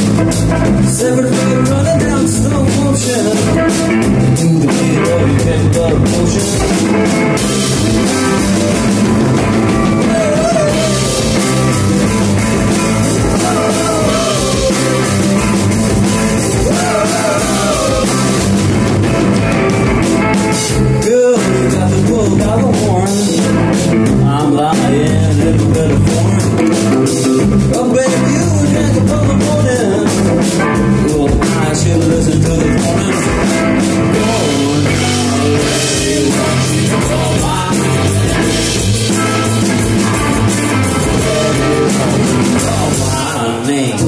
7 feet running down slow motion to the beat of your pent-up motion. Girl, you got the bull by the horn. I'm lying in a bed of corn. Oh baby, you drank up all the morning. Well, I should listen to the morning. Go on, call my name.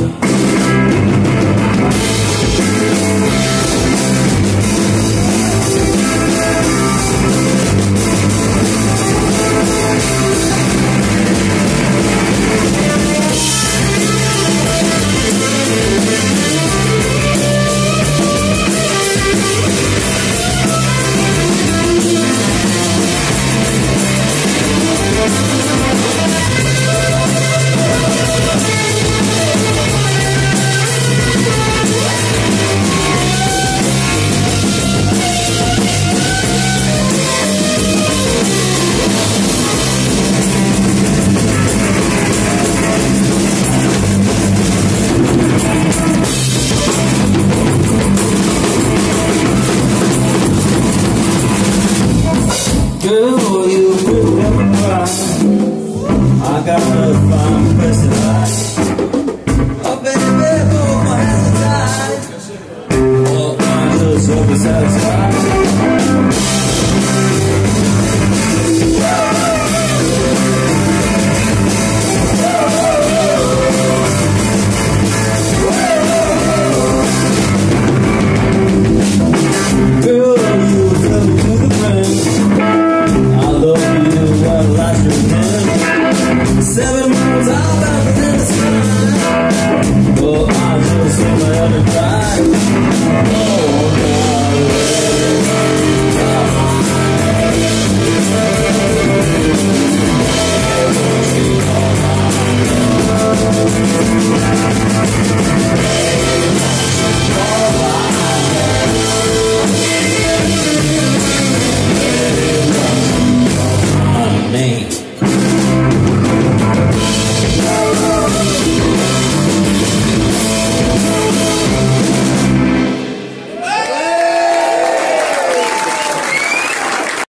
Girl, you will never cry. I got a fine person life. Oh baby, hold my hands tight. Oh, I'm just so satisfied. Girl, you fell to the ground. 7 miles out in the sky. Oh, I just saw my other guy.